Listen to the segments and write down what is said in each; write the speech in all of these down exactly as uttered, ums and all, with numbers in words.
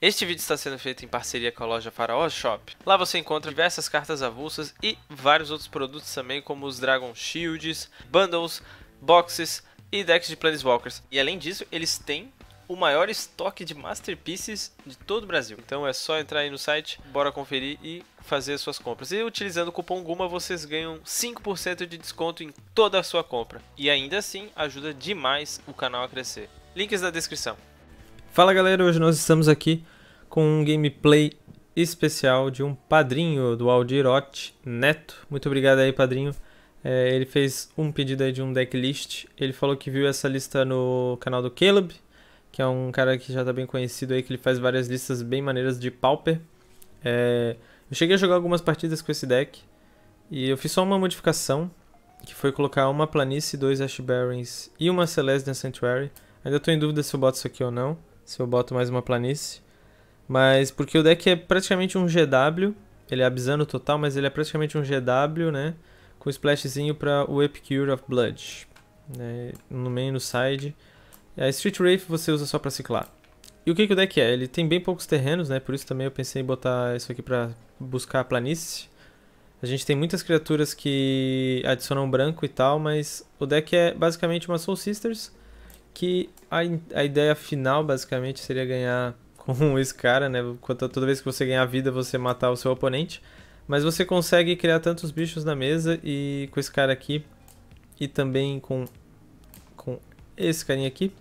Este vídeo está sendo feito em parceria com a loja Faraó Shop. Lá você encontra diversas cartas avulsas e vários outros produtos também, como os Dragon Shields, Bundles, Boxes e decks de Planeswalkers. E além disso, eles têm o maior estoque de Masterpieces de todo o Brasil. Então é só entrar aí no site, bora conferir e fazer as suas compras. E utilizando o cupom GUMA vocês ganham cinco por cento de desconto em toda a sua compra. E ainda assim ajuda demais o canal a crescer. Links na descrição. Fala galera, hoje nós estamos aqui com um gameplay especial de um padrinho do Aldir Ott Neto. Muito obrigado aí, padrinho. É, ele fez um pedido aí de um decklist. Ele falou que viu essa lista no canal do Caleb, que é um cara que já tá bem conhecido aí, que ele faz várias listas bem maneiras de Pauper. É, eu cheguei a jogar algumas partidas com esse deck e eu fiz só uma modificação, que foi colocar uma Planície, dois Ash Barrens e uma Celestial Sanctuary. Ainda tô em dúvida se eu boto isso aqui ou não, se eu boto mais uma Planície. Mas porque o deck é praticamente um G W, ele é abisano total, mas ele é praticamente um G W, né? Com splashzinho para o Epicure of Blood, né? No main e no side. A Street Wraith você usa só para ciclar. E o que, que o deck é? Ele tem bem poucos terrenos, né? Por isso também eu pensei em botar isso aqui para buscar a planície. A gente tem muitas criaturas que adicionam branco e tal, mas o deck é basicamente uma Soul Sisters, que a, a ideia final basicamente seria ganhar com esse cara, né? Toda vez que você ganhar vida, você matar o seu oponente. Mas você consegue criar tantos bichos na mesa e com esse cara aqui, e também com, com esse carinha aqui.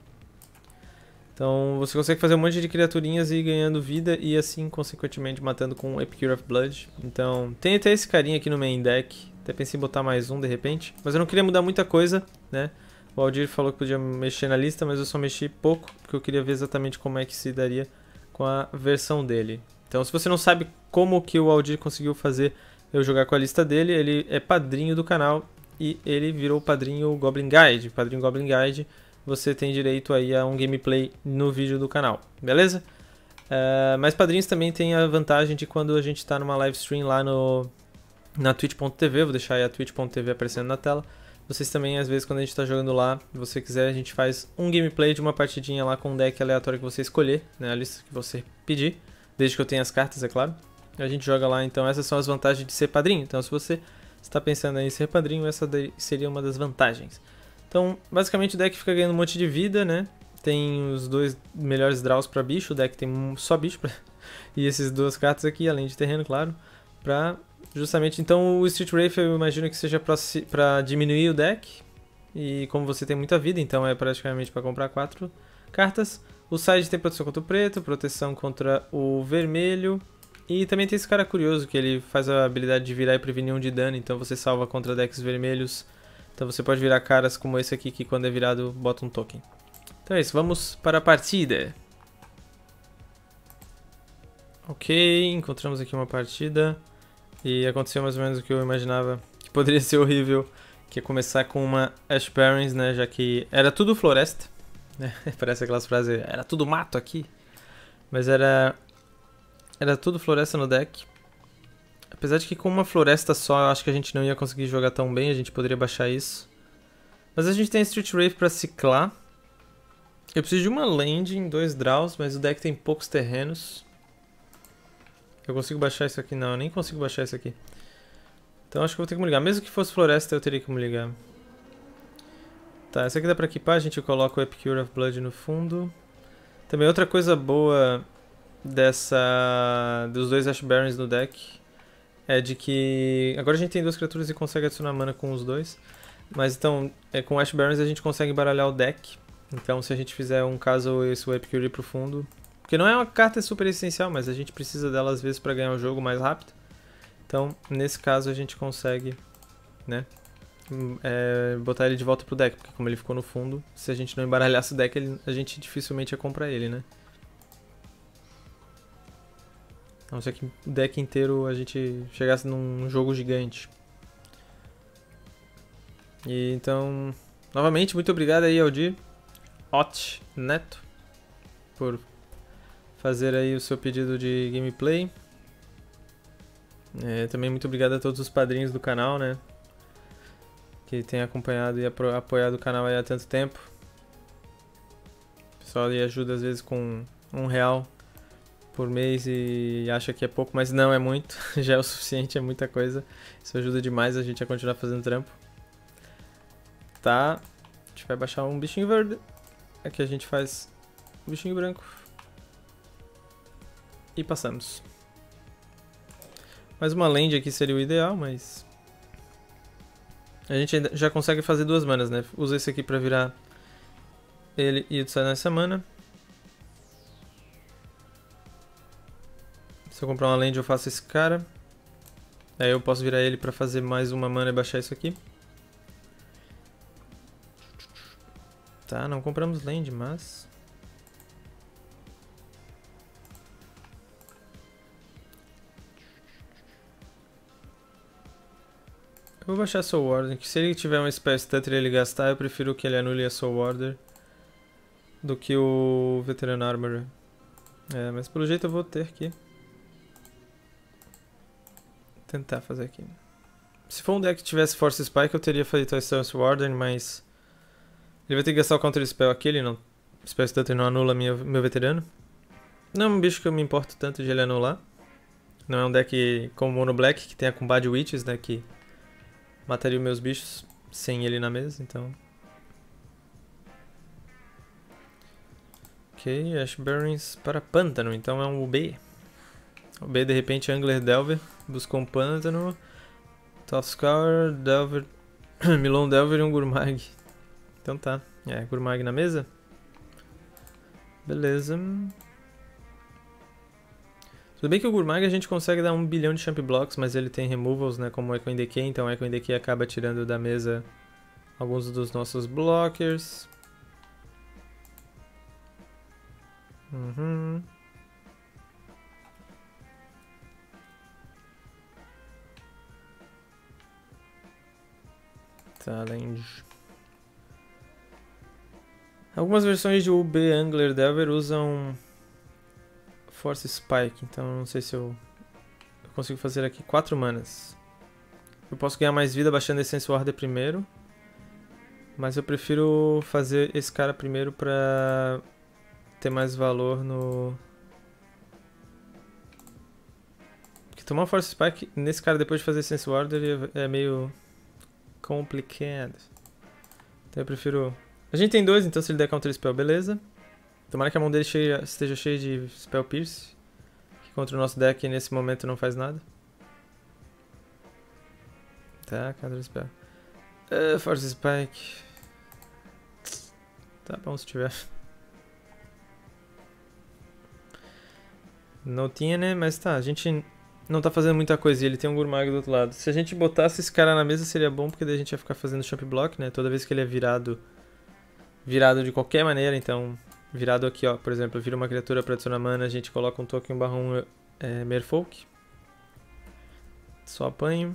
Então você consegue fazer um monte de criaturinhas e ir ganhando vida e assim, consequentemente, matando com Epicure of Blood. Então tem até esse carinha aqui no main deck. Até pensei em botar mais um de repente. Mas eu não queria mudar muita coisa, né? O Aldir falou que podia mexer na lista, mas eu só mexi pouco, porque eu queria ver exatamente como é que se daria com a versão dele. Então, se você não sabe como que o Aldir conseguiu fazer eu jogar com a lista dele, ele é padrinho do canal e ele virou o padrinho Goblin Guide. Padrinho Goblin Guide, você tem direito aí a um gameplay no vídeo do canal, beleza? Uh, mas padrinhos também tem a vantagem de quando a gente está numa live stream lá no, na twitch ponto tv, vou deixar aí a twitch ponto tv aparecendo na tela. Vocês também, às vezes, quando a gente está jogando lá, se você quiser, a gente faz um gameplay de uma partidinha lá com um deck aleatório que você escolher, né? A lista que você pedir, desde que eu tenha as cartas, é claro. A gente joga lá, então essas são as vantagens de ser padrinho. Então, se você está pensando em ser padrinho, essa seria uma das vantagens. Então, basicamente, o deck fica ganhando um monte de vida, né? Tem os dois melhores draws para bicho, o deck tem só bicho pra... e essas duas cartas aqui, além de terreno, claro, para... Justamente, então o Street Wraith eu imagino que seja para diminuir o deck. E como você tem muita vida, então é praticamente para comprar quatro cartas. O side tem proteção contra o preto, proteção contra o vermelho. E também tem esse cara curioso que ele faz a habilidade de virar e prevenir um de dano. Então você salva contra decks vermelhos. Então você pode virar caras como esse aqui que quando é virado bota um token. Então é isso, vamos para a partida. Ok, encontramos aqui uma partida. E aconteceu mais ou menos o que eu imaginava que poderia ser horrível, que é começar com uma Ash Barrens, né, já que era tudo floresta, né, parece aquelas frases, era tudo mato aqui, mas era, era tudo floresta no deck, apesar de que com uma floresta só eu acho que a gente não ia conseguir jogar tão bem, a gente poderia baixar isso, mas a gente tem Street Wraith pra ciclar, eu preciso de uma land em dois draws, mas o deck tem poucos terrenos. Eu consigo baixar isso aqui? Não, eu nem consigo baixar isso aqui. Então acho que eu vou ter que me ligar. Mesmo que fosse floresta, eu teria que me ligar. Tá, essa aqui dá pra equipar. A gente coloca o Epicure of Blood no fundo. Também outra coisa boa dessa dos dois Ash Barrens no deck é de que... Agora a gente tem duas criaturas e consegue adicionar mana com os dois. Mas então, é, com Ash Barrens a gente consegue baralhar o deck. Então se a gente fizer um caso esse o Epicure pro fundo... Porque não é uma carta super essencial, mas a gente precisa dela às vezes para ganhar o jogo mais rápido. Então, nesse caso, a gente consegue, né, é, botar ele de volta pro deck. Porque como ele ficou no fundo, se a gente não embaralhasse o deck, ele, a gente dificilmente ia comprar ele, né. A não ser que o deck inteiro a gente chegasse num jogo gigante. E então, novamente, muito obrigado aí, Aldir Ott Neto, por fazer aí o seu pedido de gameplay. É, também muito obrigado a todos os padrinhos do canal, né? Que tem acompanhado e apoiado o canal aí há tanto tempo. O pessoal aí ajuda às vezes com um real. por mês e acha que é pouco, mas não é muito, já é o suficiente, é muita coisa. Isso ajuda demais a gente a continuar fazendo trampo. Tá, a gente vai baixar um bichinho verde. Aqui a gente faz um bichinho branco. E passamos. Mais uma land aqui seria o ideal, mas... a gente ainda já consegue fazer duas manas, né? Usa esse aqui pra virar ele e o Tsai nessa mana. Se eu comprar uma land eu faço esse cara. Aí eu posso virar ele pra fazer mais uma mana e baixar isso aqui. Tá, não compramos land, mas... eu vou baixar Soul Warder, que se ele tiver um Spell Stutter e ele gastar, eu prefiro que ele anule a Soul Warder do que o Veteran Armorer. É, mas pelo jeito eu vou ter que tentar fazer aqui. Se for um deck que tivesse Force Spike, eu teria feito a Stance Warden, mas ele vai ter que gastar o Counter Spell aqui, ele não... Spell Stutter não anula minha, meu veterano. Não é um bicho que eu me importo tanto de ele anular. Não é um deck como Mono Black, que tem a Combad Witches, né, que mataria os meus bichos sem ele na mesa, então... ok, Ash Barrens para Pântano, então é um U B. O B de repente Angler Delver, buscou um Pântano. Tough Delver, Milon Delver e um Gurmag. Então tá, é, Gurmag na mesa. Beleza. Tudo bem que o Gurmag a gente consegue dar um bilhão de Champ Blocks, mas ele tem removals, né, como o Echo in Decay, então o Echo in Decay acaba tirando da mesa alguns dos nossos blockers. Uhum. Challenge. Algumas versões de U B Angler Delver usam Force Spike, então não sei se eu, eu consigo fazer aqui quatro manas. Eu posso ganhar mais vida baixando Essence Warder primeiro, mas eu prefiro fazer esse cara primeiro pra ter mais valor no... porque tomar Force Spike nesse cara depois de fazer Essence Warder é meio complicado. Então eu prefiro... a gente tem dois, então se ele der Counter Spell, beleza. Tomara que a mão dele cheia, esteja cheia de Spell Pierce, que contra o nosso deck nesse momento não faz nada. Tá, Counter Spell. Uh, Force Spike. Tá bom se tiver. Não tinha, né? Mas tá, a gente não tá fazendo muita coisa e ele tem um Gurmag do outro lado. Se a gente botasse esse cara na mesa seria bom, porque daí a gente ia ficar fazendo Champ Block, né? Toda vez que ele é virado, virado de qualquer maneira, então... virado aqui, ó, por exemplo, vira uma criatura para adicionar mana, a gente coloca um token barra um é, Merfolk. Só apanho.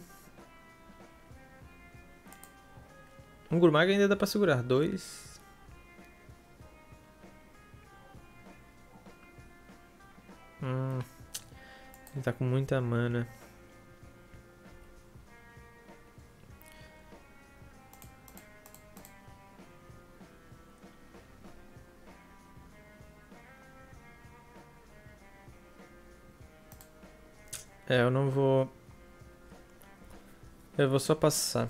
Um Gurmag ainda dá pra segurar. Dois. Hum, ele tá com muita mana. É, eu não vou... eu vou só passar.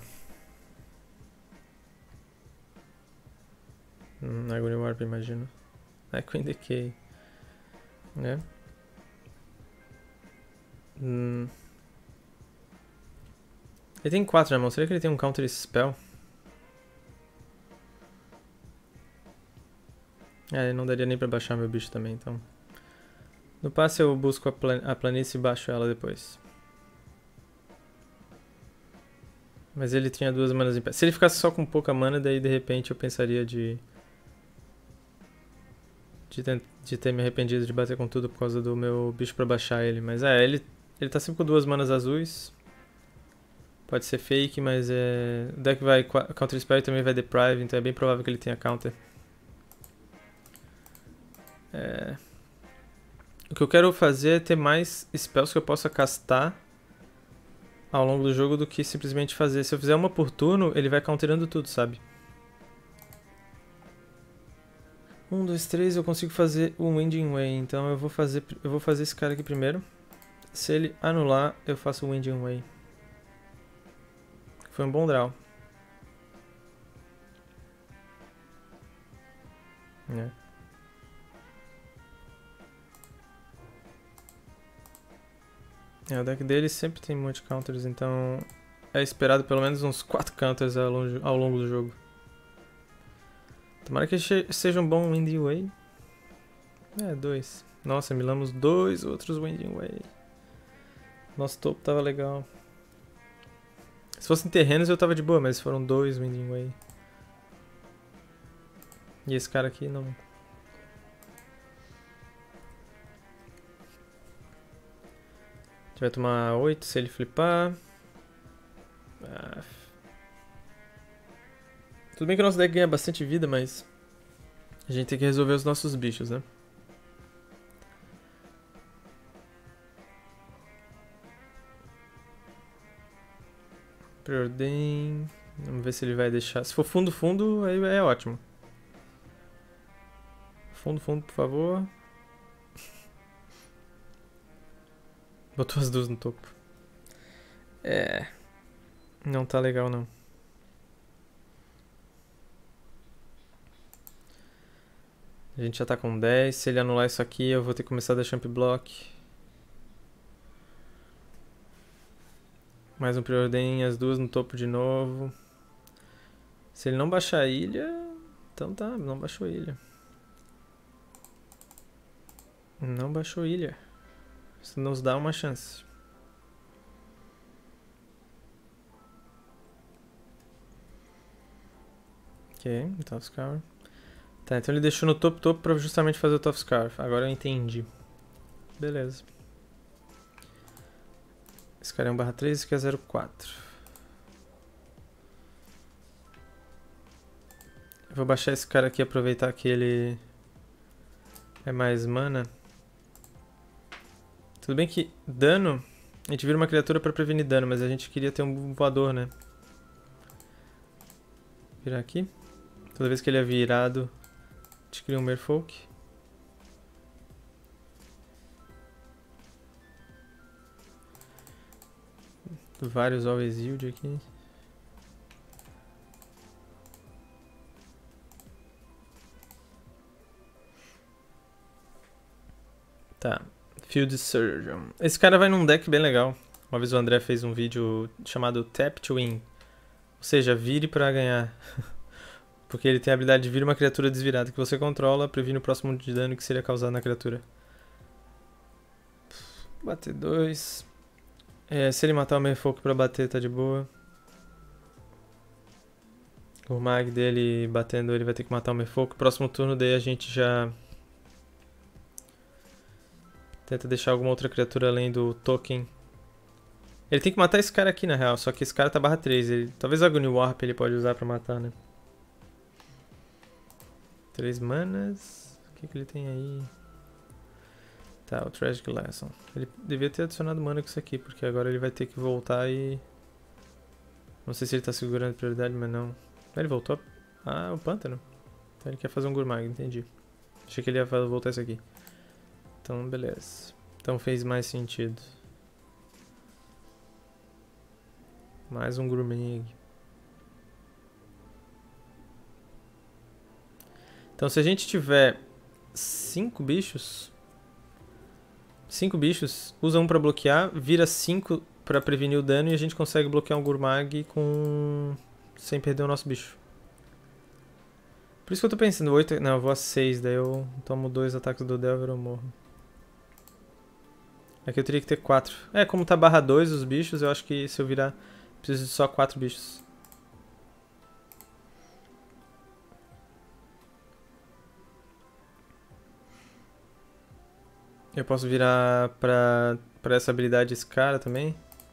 Hum, Agony Warp, imagino. Echo in Decay. Né? Hum. Ele tem quatro na mão. Será que ele tem um Counter Spell? É, não daria nem pra baixar meu bicho também, então... no passe eu busco a, plan a planície e baixo ela depois. Mas ele tinha duas manas em pé. Se ele ficasse só com pouca mana, daí de repente eu pensaria de... De, de ter me arrependido de bater com tudo por causa do meu bicho pra baixar ele. Mas é, ele, ele tá sempre com duas manas azuis. Pode ser fake, mas é... o deck vai Counter Spell e também vai Deprive, então é bem provável que ele tenha counter. É... o que eu quero fazer é ter mais spells que eu possa castar ao longo do jogo do que simplesmente fazer. Se eu fizer uma por turno, ele vai counterando tudo, sabe? Um, dois, três, eu consigo fazer o Winding Way. Então eu vou fazer, eu vou fazer esse cara aqui primeiro. Se ele anular, eu faço o Winding Way. Foi um bom draw. É. É, o deck dele sempre tem muitos counters, então é esperado pelo menos uns quatro counters ao longo, ao longo do jogo. Tomara que seja um bom Winding Way. É, dois. Nossa, milamos dois outros Winding Way. Nosso topo tava legal. Se fossem terrenos eu tava de boa, mas foram dois Winding Way. E esse cara aqui não. A gente vai tomar oito se ele flipar. Ah. Tudo bem que o nosso deck ganha bastante vida, mas a gente tem que resolver os nossos bichos, né? Preordem. Vamos ver se ele vai deixar. Se for fundo, fundo, aí é ótimo. Fundo, fundo, por favor. Botou as duas no topo. É. Não tá legal, não. A gente já tá com dez. Se ele anular isso aqui, eu vou ter que começar a dar champ block. Mais um preordem, as duas no topo de novo. Se ele não baixar a ilha... Então tá, não baixou a ilha. Não baixou a ilha. Isso nos dá uma chance. Ok, Top Scar. Tá, então ele deixou no topo topo pra justamente fazer o Top Scarf. Agora eu entendi. Beleza. Esse cara é um barra três, esse aqui é zero quatro. Eu vou baixar esse cara aqui e aproveitar que ele é mais mana. Tudo bem que dano, a gente vira uma criatura pra prevenir dano, mas a gente queria ter um voador, né? Virar aqui. Toda vez que ele é virado, a gente cria um Merfolk. Vários Always Yield aqui. Tá. Field Surgeon. Esse cara vai num deck bem legal. Uma vez o André fez um vídeo chamado Tap to Win. Ou seja, vire pra ganhar. Porque ele tem a habilidade de vir uma criatura desvirada que você controla, previne o próximo de dano que seria causado na criatura. Bater dois. É, se ele matar o Merfolk pra bater, tá de boa. O mag dele batendo, ele vai ter que matar o Merfolk. Próximo turno daí a gente já tenta deixar alguma outra criatura além do token. Ele tem que matar esse cara aqui na real, só que esse cara tá barra três. Ele, talvez a Agony Warp ele pode usar pra matar, né? Três manas. O que que ele tem aí? Tá, o Tragic Lesson. Ele devia ter adicionado mana com isso aqui, porque agora ele vai ter que voltar e... Não sei se ele tá segurando prioridade, mas não. Ele voltou? Ah, o pântano. Então ele quer fazer um Gurmag, entendi. Achei que ele ia voltar isso aqui. Então, beleza. Então fez mais sentido. Mais um Gurmag. Então se a gente tiver cinco bichos... cinco bichos, usa um pra bloquear, vira cinco pra prevenir o dano e a gente consegue bloquear um Gurmag com... sem perder o nosso bicho. Por isso que eu tô pensando, oito... não, eu vou a seis, daí eu tomo dois ataques do Delver e eu morro. Aqui eu teria que ter quatro. É, como tá barra dois os bichos, eu acho que se eu virar, preciso de só quatro bichos. Eu posso virar pra, pra essa habilidade esse cara também.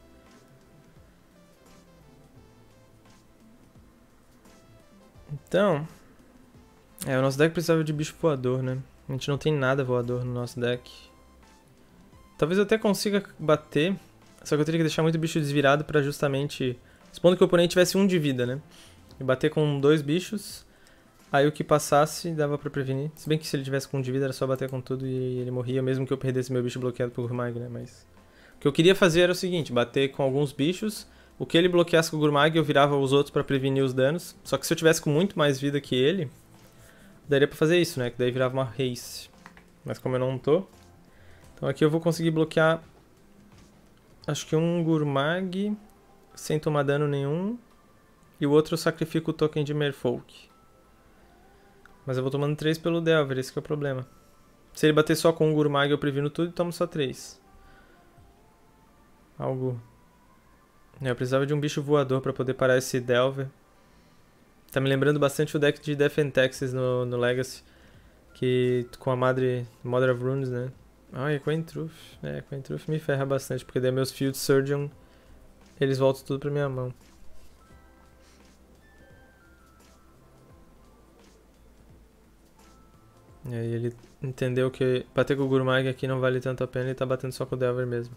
Então... É, o nosso deck precisava de bicho voador, né? A gente não tem nada voador no nosso deck. Talvez eu até consiga bater, só que eu teria que deixar muito bicho desvirado pra justamente... Supondo que o oponente tivesse um de vida, né? E bater com dois bichos, Aí o que passasse dava pra prevenir. Se bem que se ele tivesse com um de vida era só bater com tudo e ele morria, mesmo que eu perdesse meu bicho bloqueado por Gurmag, né? Mas o que eu queria fazer era o seguinte, bater com alguns bichos, o que ele bloqueasse com o Gurmag eu virava os outros pra prevenir os danos. Só que se eu tivesse com muito mais vida que ele, daria pra fazer isso, né? Que daí virava uma race. Mas como eu não tô, então aqui eu vou conseguir bloquear, acho que um Gurmag sem tomar dano nenhum, e o outro eu sacrifico o token de Merfolk. Mas eu vou tomando três pelo Delver, esse que é o problema. Se ele bater só com um Gurmag eu previno tudo e tomo só três. Algo... É, eu precisava de um bicho voador pra poder parar esse Delver. Tá me lembrando bastante o deck de Death and Taxes no, no Legacy. Que com a Madre, Mother of Runes, né? Ah, e Queen Truth. É, Queen Truth me ferra bastante, porque daí meus Field Surgeon, eles voltam tudo pra minha mão. E aí ele entendeu que bater com o Gurmag aqui não vale tanto a pena e tá batendo só com o Delver mesmo.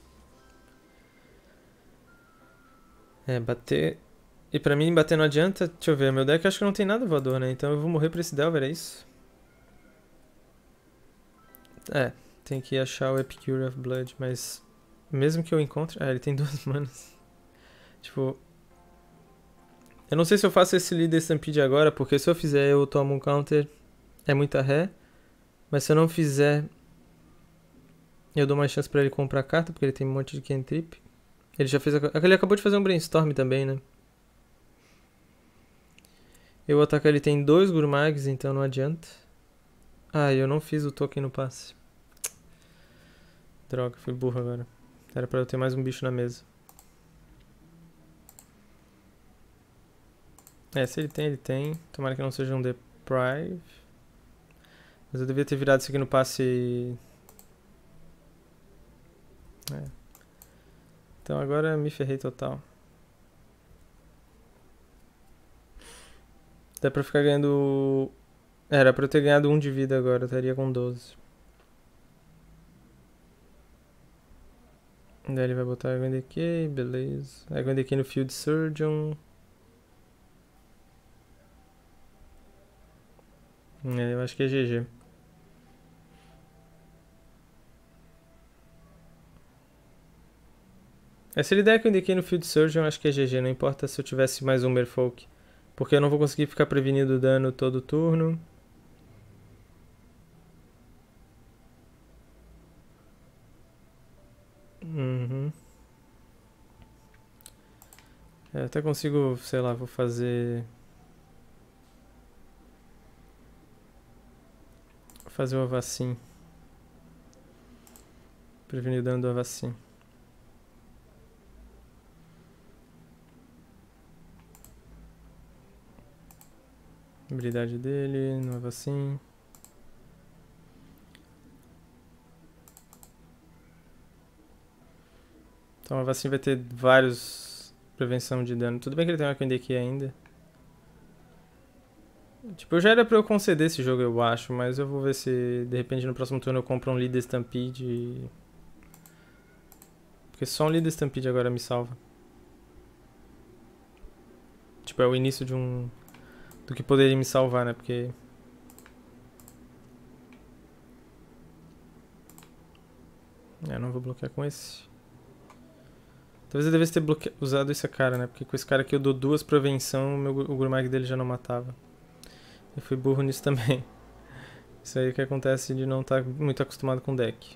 É, bater... E pra mim bater não adianta. Deixa eu ver, meu deck acho que não tem nada voador, né? Então eu vou morrer pra esse Delver, é isso? É, tem que achar o Epicure of Blood, mas... Mesmo que eu encontre... Ah, ele tem duas manas. Tipo... Eu não sei se eu faço esse Leader Stampede agora, porque se eu fizer eu tomo um counter... É muita ré. Mas se eu não fizer... Eu dou mais chance pra ele comprar carta, porque ele tem um monte de cantrip. Ele já fez... A... Ele acabou de fazer um Brainstorm também, né? Eu atacar ele tem dois Gurmags, então não adianta. Ah, eu não fiz o token no passe. Droga, fui burro agora. Era pra eu ter mais um bicho na mesa. É, se ele tem, ele tem. Tomara que não seja um Deprive. Mas eu devia ter virado isso aqui no passe... É. Então agora me ferrei total. Dá pra ficar ganhando... Era pra eu ter ganhado um de vida agora, eu estaria com doze. Daí ele vai botar Gwen Decay, beleza. Gwen Decay no Field Surgeon. É, eu acho que é G G. É, se ele der Gwen Decay no Field Surgeon, eu acho que é G G. Não importa se eu tivesse mais um Merfolk. Porque eu não vou conseguir ficar prevenindo dano todo turno. Uhum. É, até consigo, sei lá, vou fazer... Vou fazer o Avacyn. Prevenir o dano do Avacyn. Habilidade dele, no Avacyn. Então o Avacyn vai ter vários prevenção de dano. Tudo bem que ele tem uma Queen Decay ainda. Tipo, já era pra eu conceder esse jogo, eu acho, mas eu vou ver se de repente no próximo turno eu compro um Leader Stampede e... Porque só um Leader Stampede agora me salva. Tipo, é o início de um... do que poderia me salvar, né? Porque... É, eu não vou bloquear com esse. Talvez eu devesse ter bloque... usado esse cara, né? Porque com esse cara aqui eu dou duas prevenção, o, meu... o Gurmag dele já não matava. Eu fui burro nisso também. Isso aí que acontece de não estar muito acostumado com o deck.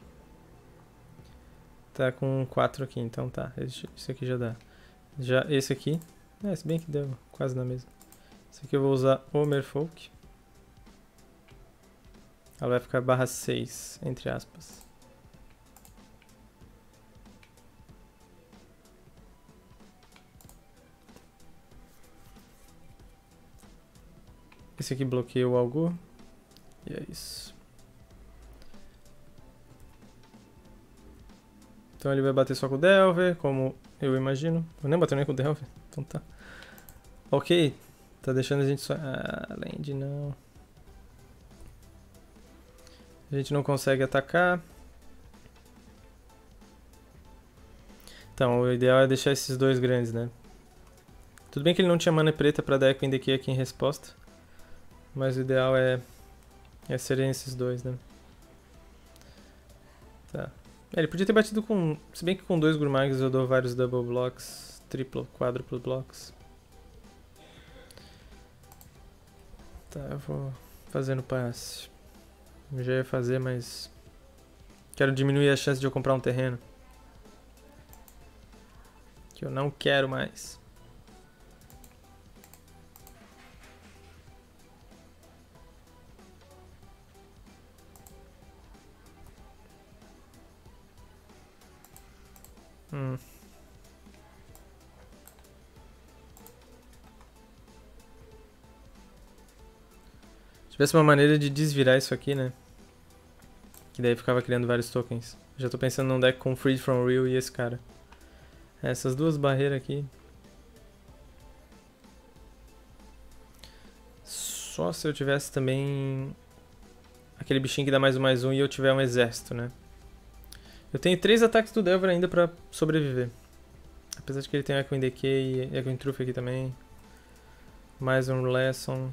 Tá com quatro aqui, então tá. Esse aqui já dá. Já esse aqui... É, se bem que deu quase na mesma. Esse aqui eu vou usar o Merfolk. Ela vai ficar barra seis, entre aspas. Esse aqui bloqueia o Algor. E é isso. Então ele vai bater só com o Delver, como eu imagino. Eu nem bateu nem com o Delver, então tá. Ok, tá deixando a gente só... Ah, Land não. A gente não consegue atacar. Então, o ideal é deixar esses dois grandes, né? Tudo bem que ele não tinha mana preta pra dar Queen Decay aqui em resposta. Mas o ideal é, é serem esses dois, né? Tá. É, ele podia ter batido com... Se bem que com dois Gurmags eu dou vários double blocks, triplo, quádruplo blocks. Tá, eu vou fazendo passe. Eu já ia fazer, mas... Quero diminuir a chance de eu comprar um terreno. Que eu não quero mais. Hum. Se tivesse uma maneira de desvirar isso aqui, né? Que daí ficava criando vários tokens. Já tô pensando num deck com Freed from Real e esse cara. Essas duas barreiras aqui. Só se eu tivesse também aquele bichinho que dá mais um mais um e eu tiver um exército, né? Eu tenho três ataques do Delver ainda pra sobreviver. Apesar de que ele tem Echo in Decay e Echo in Truth aqui também. Mais um Lesson.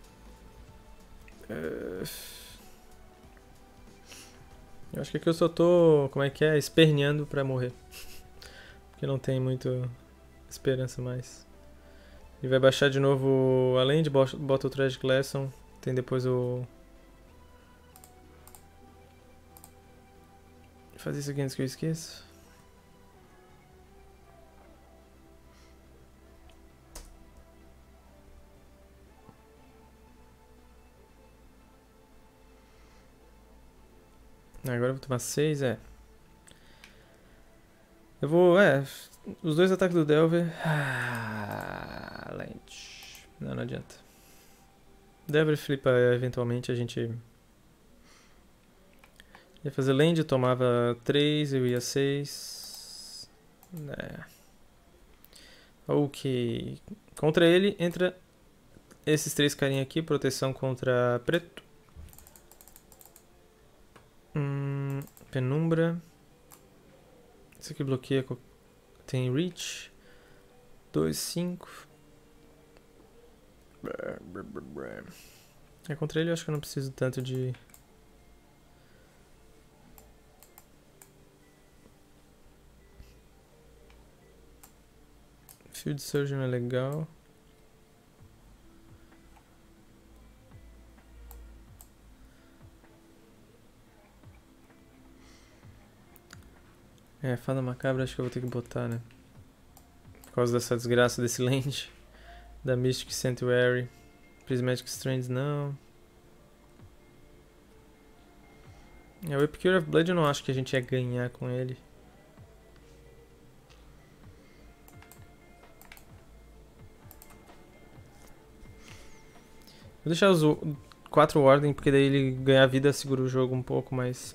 Eu acho que aqui eu só tô, como é que é, esperneando pra morrer. Porque não tem muito esperança mais. Ele vai baixar de novo, além de bota o Tragic Lesson, tem depois o... Vou fazer isso aqui antes que eu esqueça. Agora eu vou tomar seis, é. Eu vou, é, os dois ataques do Delver. Ah, lente. Não, não adianta. Delver flipa eventualmente, a gente ia fazer land, tomava três, eu ia seis. É. Ok. Contra ele entra esses três carinha aqui, proteção contra preto. Hum, penumbra. Esse aqui bloqueia. Tem reach. dois, cinco. É, contra ele eu acho que eu não preciso tanto de... Field Surgeon é legal. É, Fada Macabra acho que eu vou ter que botar, né? Por causa dessa desgraça desse land. Da Mystic Sanctuary. Prismatic Strands não. É, o Epicure of Blood eu não acho que a gente ia ganhar com ele. Vou deixar os quatro Ordem, porque daí ele ganhar vida segura o jogo um pouco mais.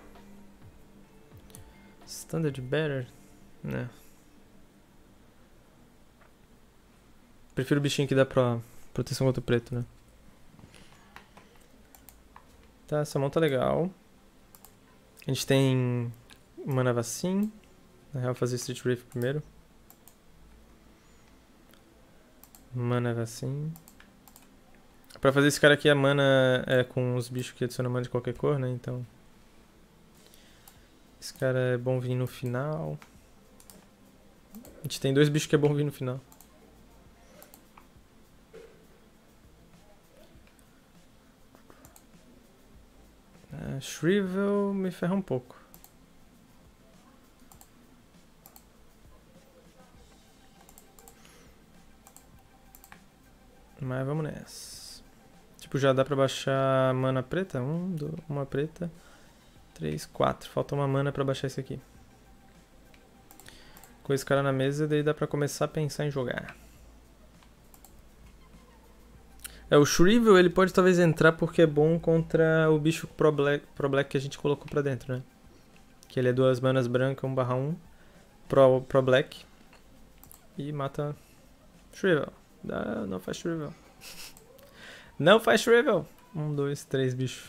Standard Better? Né. Prefiro o bichinho que dá pra proteção contra o preto, né? Tá, essa mão tá legal. A gente tem Mana Vacin. Na real, vou fazer Street Wraith primeiro. Mana Vacin. Pra fazer esse cara aqui, a mana é com os bichos que adicionam mana de qualquer cor, né? Então... Esse cara é bom vir no final. A gente tem dois bichos que é bom vir no final. Uh, Shrivel me ferra um pouco. Mas vamos nessa. Tipo, já dá pra baixar mana preta? Um, dois, uma preta. Três, quatro. Falta uma mana pra baixar isso aqui. Com esse cara na mesa, daí dá pra começar a pensar em jogar. É, o Shrivel, ele pode talvez entrar porque é bom contra o bicho Pro Black, Pro Black que a gente colocou pra dentro, né? Que ele é duas manas brancas, um barra um. Pro, Pro Black. E mata Shrivel. Dá, não faz Shrivel. Não faz Shrivel. Um, dois, três bichos.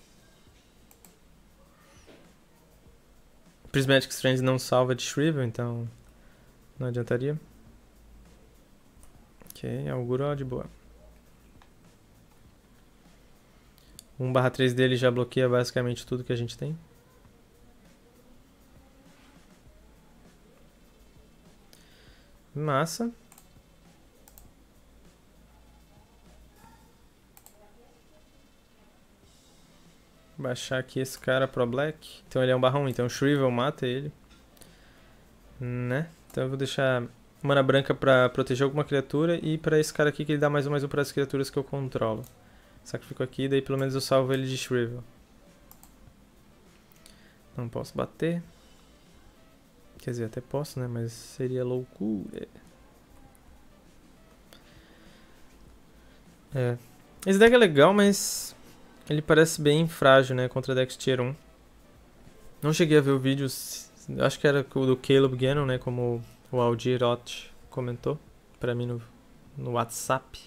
Prismatic Strands não salva de Shrivel, então não adiantaria. Ok, auguro de boa. um barra três dele já bloqueia basicamente tudo que a gente tem. Massa. Baixar aqui esse cara pro Black. Então ele é um barra um, então o Shrivel mata ele. Né? Então eu vou deixar mana branca pra proteger alguma criatura e pra esse cara aqui que ele dá mais um mais um para as criaturas que eu controlo. Sacrifico aqui, daí pelo menos eu salvo ele de Shrivel. Não posso bater. Quer dizer, até posso, né? Mas seria loucura. É. Esse deck é legal, mas ele parece bem frágil, né? Contra decks Tier um. Não cheguei a ver o vídeo, acho que era o do Caleb Gannon, né? Como o Aldir Ott comentou pra mim no, no WhatsApp.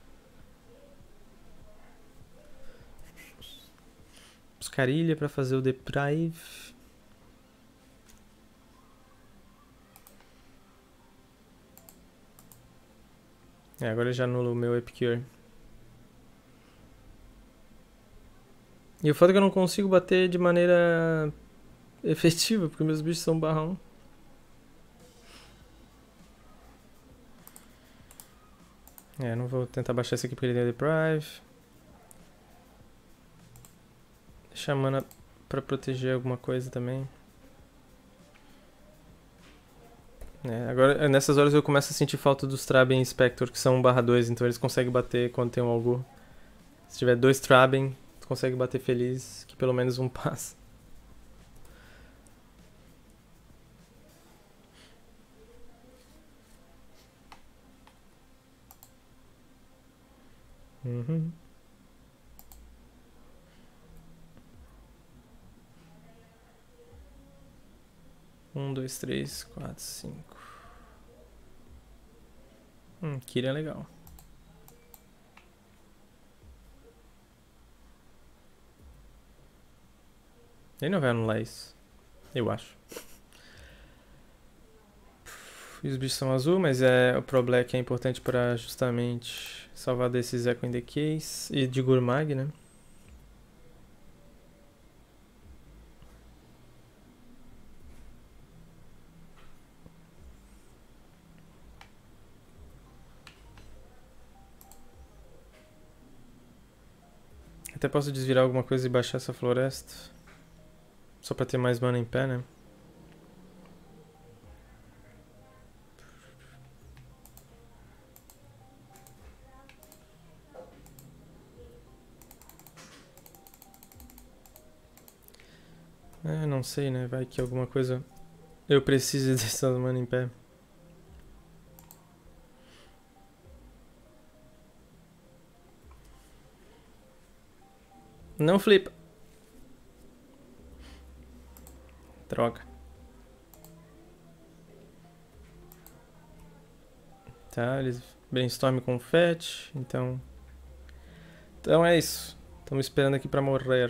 Buscar ilha pra fazer o Deprive. É, agora eu já anulo o meu Epicure. E o fato é que eu não consigo bater de maneira efetiva, porque meus bichos são barra um. É, não vou tentar baixar esse aqui porque ele tem Deprive. Deixar a mana pra proteger alguma coisa também. É, agora, nessas horas eu começo a sentir falta dos Traben e Spector, que são um barra dois, então eles conseguem bater quando tem um Algor. Se tiver dois Traben, tu consegue bater feliz, que pelo menos um passa. Uhum. Um, dois, três, quatro, cinco. Hum, Kira é legal. Ele não vai anular isso. Eu acho. E os bichos são azul, mas é, o Pro Black é importante pra justamente salvar desses Echo in the Case e de Gurmag, né? Até posso desvirar alguma coisa e baixar essa floresta. Só pra ter mais mana em pé, né? É, não sei, né? Vai que alguma coisa eu precise dessa mana em pé. Não flipa. Droga. Tá, eles brainstormam com o Fetch, então... Então é isso. Estamos esperando aqui pra morrer.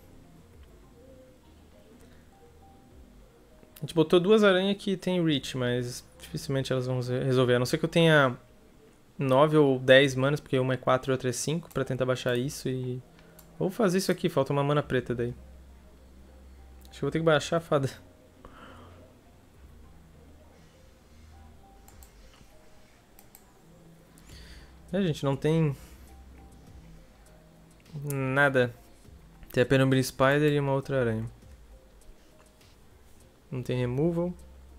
A gente botou duas aranhas que tem reach, mas dificilmente elas vão resolver. A não ser que eu tenha nove ou dez manas, porque uma é quatro e outra é cinco, pra tentar baixar isso e... Vou fazer isso aqui, falta uma mana preta daí. Acho que eu vou ter que baixar a fada. É, gente, não tem... nada. Tem a Penumbra Spider e uma outra aranha. Não tem removal.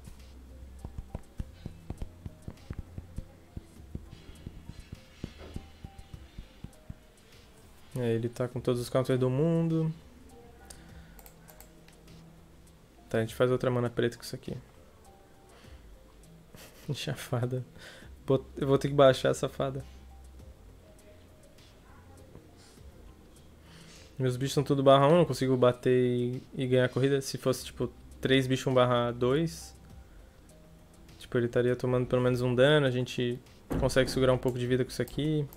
É, ele tá com todos os counters do mundo. Tá, a gente faz outra mana preta com isso aqui. Chafada. Eu vou ter que baixar essa fada. Meus bichos são tudo barra um, não consigo bater e, e ganhar a corrida. Se fosse tipo três bichos um barra dois, tipo, ele estaria tomando pelo menos um dano, a gente consegue segurar um pouco de vida com isso aqui.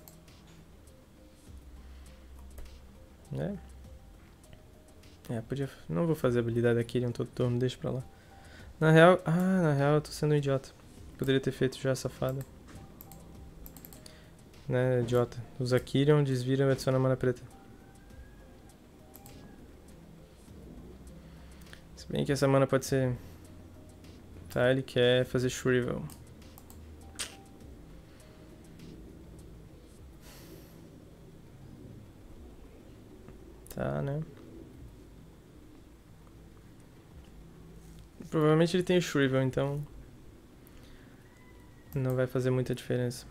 É. É, podia... Não vou fazer a habilidade aqui em todo turno, deixa pra lá. Na real... Ah, na real eu tô sendo um idiota. Poderia ter feito já essa fada. Né, idiota. Usa Kyrion, desvira e adiciona mana preta. bem que essa mana pode ser... Tá, ele quer fazer Shrivel. Tá, né? Provavelmente ele tem o Shrivel, então... Não vai fazer muita diferença.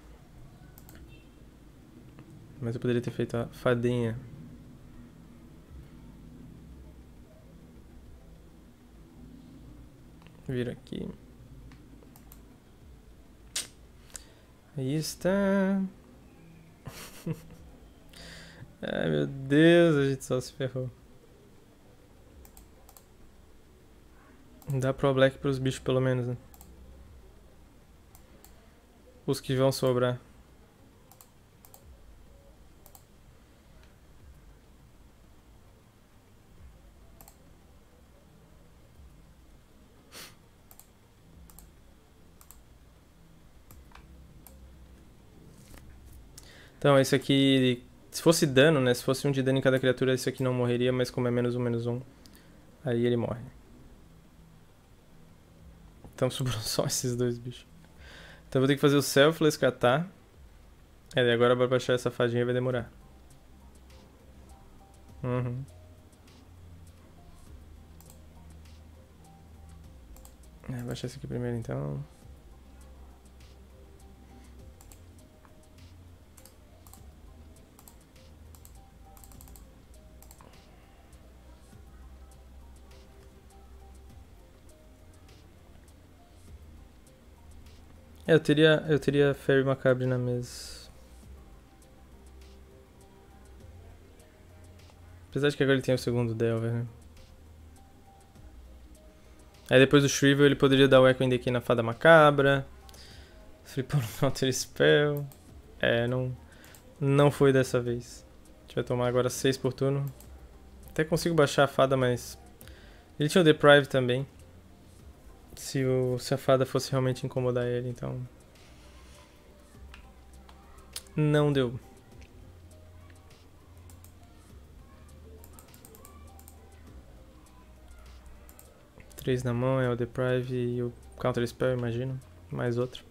Mas eu poderia ter feito a fadinha. Vira aqui. Aí está. Ai meu Deus, a gente só se ferrou. Dá pro Black pros bichos pelo menos, né? Os que vão sobrar. Então, esse aqui, se fosse dano, né? Se fosse um de dano em cada criatura, esse aqui não morreria, mas como é menos um, menos um, aí ele morre. Então sobrou só esses dois bichos. Então eu vou ter que fazer o Selfless catar. É, e agora pra baixar essa fadinha vai demorar. Uhum. É, vou baixar esse aqui primeiro então. É, eu teria, eu teria Fairy Macabre na mesa. Apesar de que agora ele tem o segundo Delver, né? Aí depois do Shrivel ele poderia dar o Echoing Decay na Fada Macabra. Flipou no Counter Spell. É, não, não foi dessa vez. A gente vai tomar agora seis por turno. Até consigo baixar a Fada, mas... Ele tinha o Deprive também. Se, o, se a Fada fosse realmente incomodar ele, então... Não deu. Três na mão, é o Deprive e o Counter Spell, imagino. Mais outro.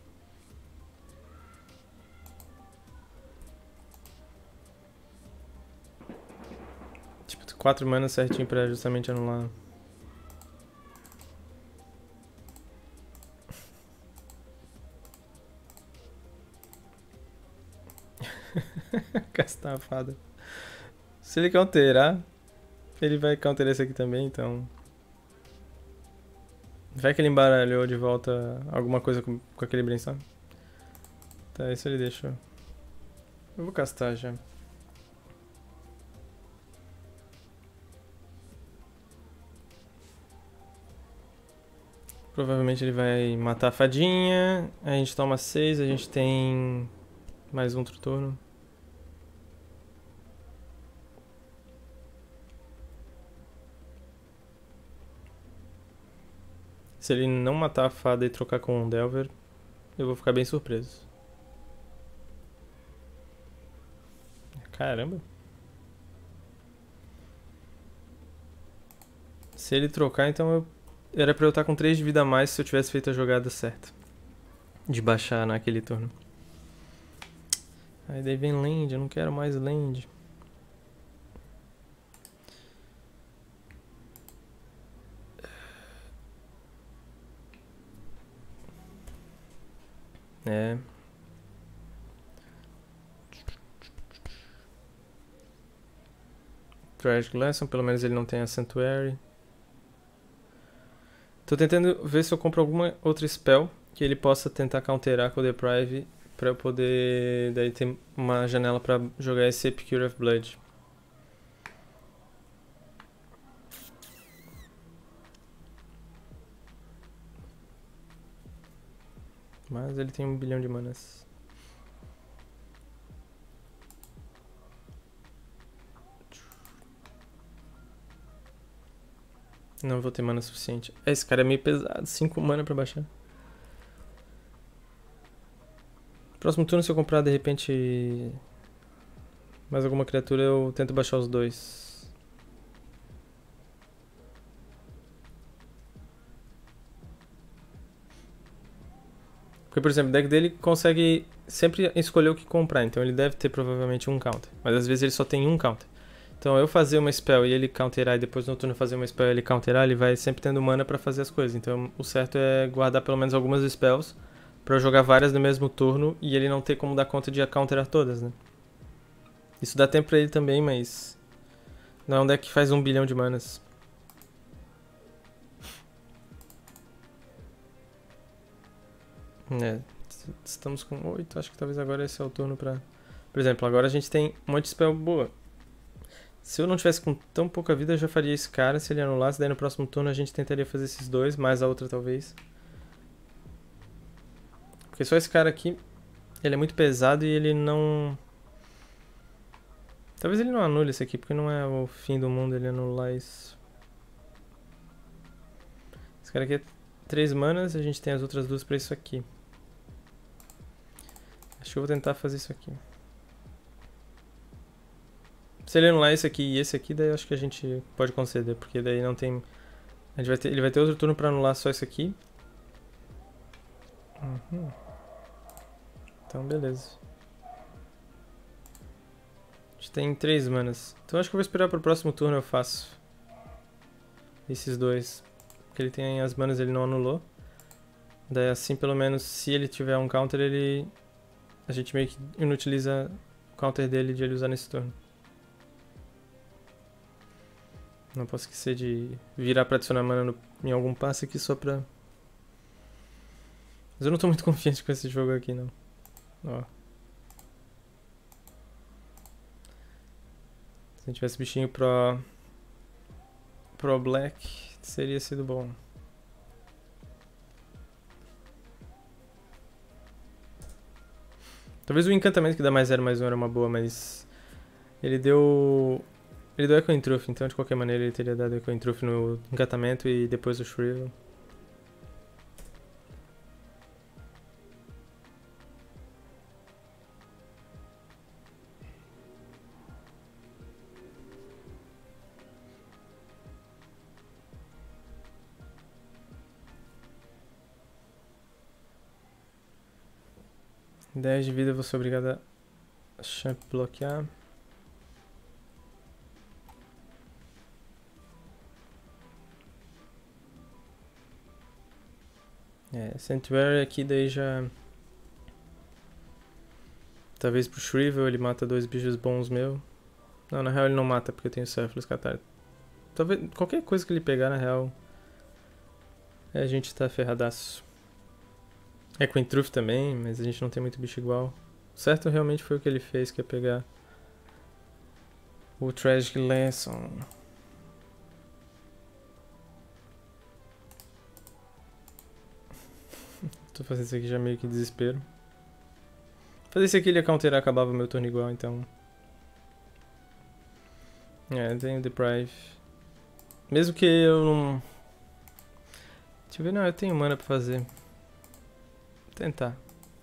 Tipo, quatro manas certinho pra justamente anular. Gastar a fada. Se ele counterar, ele vai counterar esse aqui também, então... Vai que ele embaralhou de volta alguma coisa com, com aquele Brainstorm. Tá, isso ele deixou. Eu vou castar já. Provavelmente ele vai matar a fadinha. A gente toma seis, a gente tem mais um outro turno. Se ele não matar a fada e trocar com um Delver, eu vou ficar bem surpreso. Caramba. Se ele trocar, então eu... Era pra eu estar com três de vida a mais se eu tivesse feito a jogada certa. De baixar naquele turno. Aí daí vem land, eu não quero mais land. É. Trash Glass, pelo menos ele não tem a Sanctuary. Tô tentando ver se eu compro alguma outra spell que ele possa tentar counterar com o Deprive pra eu poder daí ter uma janela pra jogar esse Epicure of Blood. Mas ele tem um bilhão de manas. Não vou ter mana suficiente. Esse cara é meio pesado, cinco mana pra baixar. Próximo turno, se eu comprar de repente mais alguma criatura, eu tento baixar os dois. Porque, por exemplo, o deck dele consegue sempre escolher o que comprar, então ele deve ter provavelmente um counter. Mas às vezes ele só tem um counter. Então eu fazer uma spell e ele counterar e depois no turno fazer uma spell e ele counterar, ele vai sempre tendo mana pra fazer as coisas. Então o certo é guardar pelo menos algumas spells pra jogar várias no mesmo turno e ele não ter como dar conta de counterar todas, né? Isso dá tempo pra ele também, mas não é um deck que faz um bilhão de manas. É, estamos com oito, acho que talvez agora esse é o turno pra... Por exemplo, agora a gente tem um monte de spell boa. Se eu não tivesse com tão pouca vida, eu já faria esse cara, se ele anulasse, daí no próximo turno a gente tentaria fazer esses dois, mais a outra talvez. Porque só esse cara aqui, ele é muito pesado e ele não... Talvez ele não anule esse aqui, porque não é o fim do mundo ele anular isso. Esse cara aqui é três manas, a gente tem as outras duas pra isso aqui. Acho que eu vou tentar fazer isso aqui. Se ele anular esse aqui e esse aqui, daí eu acho que a gente pode conceder, porque daí não tem... A gente vai ter... Ele vai ter outro turno pra anular só isso aqui. Uhum. Então, beleza. A gente tem três manas. Então acho que eu vou esperar pro próximo turno eu faço esses dois. Porque ele tem as manas, ele não anulou. Daí assim, pelo menos, se ele tiver um counter, ele... A gente meio que inutiliza o counter dele de ele usar nesse turno. Não posso esquecer de virar pra adicionar mana no, em algum passe aqui só pra... Mas eu não tô muito confiante com esse jogo aqui, não. Ó. Se a gente tivesse bichinho pro... Pro Black, teria sido bom. Talvez o encantamento que dá mais zero mais um era uma boa, mas... Ele deu... Ele deu Echoing Truth, então de qualquer maneira ele teria dado Echoing Truth no encantamento e depois o Shrivel. dez de vida, eu vou ser obrigado a champ bloquear. É, Sanctuary aqui daí já... Talvez pro Shrivel ele mata dois bichos bons meu. Não, na real ele não mata porque eu tenho Surfless Catar. Talvez qualquer coisa que ele pegar na real... É, a gente tá ferradaço. É com Truth também, mas a gente não tem muito bicho igual. O certo realmente foi o que ele fez, que é pegar o Tragic Lesson. Tô fazendo isso aqui já meio que desespero. Fazer isso aqui ele ia counterar, acabava o meu turno igual, então... É, tenho Deprive. Mesmo que eu não... Deixa eu ver, não, eu tenho mana pra fazer. Vou tentar.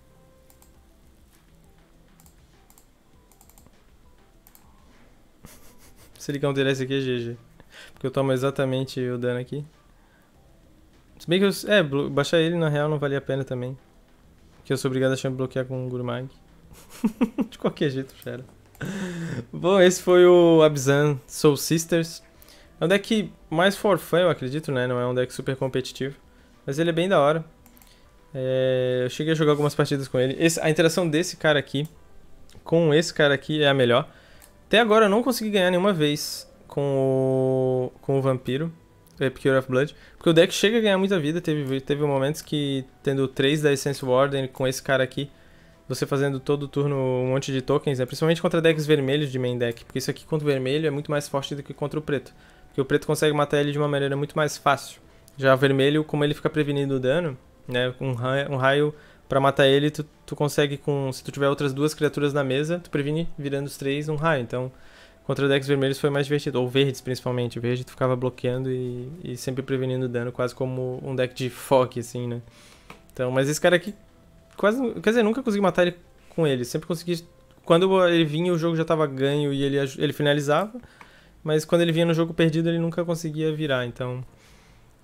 Se ele counterar esse aqui é G G. Porque eu tomo exatamente o dano aqui. Se bem que eu... É, baixar ele na real não valia a pena também. Porque eu sou obrigado a chamar bloquear com o Gurmag. De qualquer jeito, já. Bom, esse foi o Abzan Soul Sisters. É um deck mais for fun, eu acredito, né? Não é um deck super competitivo. Mas ele é bem da hora. É... Eu cheguei a jogar algumas partidas com ele. Esse... A interação desse cara aqui com esse cara aqui é a melhor. Até agora eu não consegui ganhar nenhuma vez com o, com o Vampiro. Epicure of Blood. Porque o deck chega a ganhar muita vida. Teve, teve momentos que, tendo três da Essence Warden com esse cara aqui, você fazendo todo o turno um monte de tokens, né? Principalmente contra decks vermelhos de main deck. Porque isso aqui contra o vermelho é muito mais forte do que contra o preto. Porque o preto consegue matar ele de uma maneira muito mais fácil. Já o vermelho, como ele fica prevenindo o dano, né? Um raio, um raio pra matar ele, tu, tu consegue com... Se tu tiver outras duas criaturas na mesa, tu previne virando os três um raio. Então... Contra decks vermelhos foi mais divertido, ou verdes principalmente. O verde tu ficava bloqueando e, e sempre prevenindo dano, quase como um deck de fog, assim, né? Então, mas esse cara aqui, quase, quer dizer, nunca consegui matar ele com ele. Sempre consegui, quando ele vinha o jogo já tava ganho e ele, ele finalizava, mas quando ele vinha no jogo perdido ele nunca conseguia virar, então...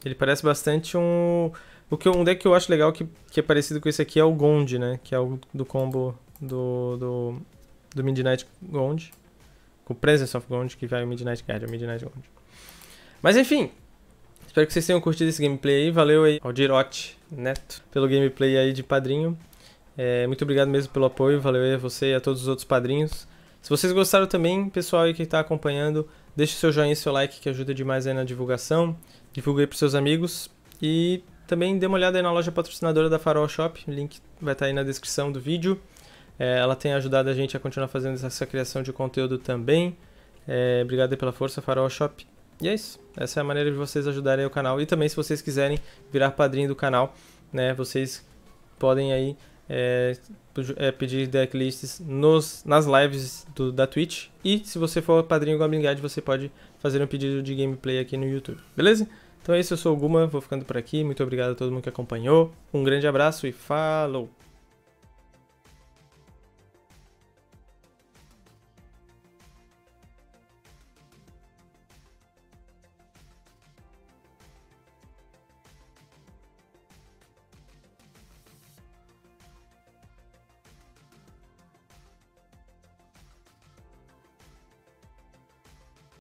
Ele parece bastante um... O que, um deck que eu acho legal que, que é parecido com esse aqui é o Gond, né? Que é o do combo do, do, do Midnight Gond. Com Presence of Gond, que vai o Midnight Guardian, Midnight Gond. Mas enfim, espero que vocês tenham curtido esse gameplay aí. Valeu aí ao Dirote Neto pelo gameplay aí de padrinho. É, muito obrigado mesmo pelo apoio, valeu aí a você e a todos os outros padrinhos. Se vocês gostaram também, pessoal aí que está acompanhando, deixe seu joinha e seu like que ajuda demais aí na divulgação. Divulgue aí para seus amigos e também dê uma olhada aí na loja patrocinadora da Farol Shop, o link vai estar aí na descrição do vídeo. É, ela tem ajudado a gente a continuar fazendo essa criação de conteúdo também. É, obrigado aí pela força, Farol Shop. E é isso, essa é a maneira de vocês ajudarem o canal. E também se vocês quiserem virar padrinho do canal, né, vocês podem aí É, é, pedir decklists nos, nas lives do, da Twitch. E se você for padrinho Goblin Guide, você pode fazer um pedido de gameplay aqui no YouTube, beleza? Então é isso, eu sou o Guma, vou ficando por aqui. Muito obrigado a todo mundo que acompanhou. Um grande abraço e falou!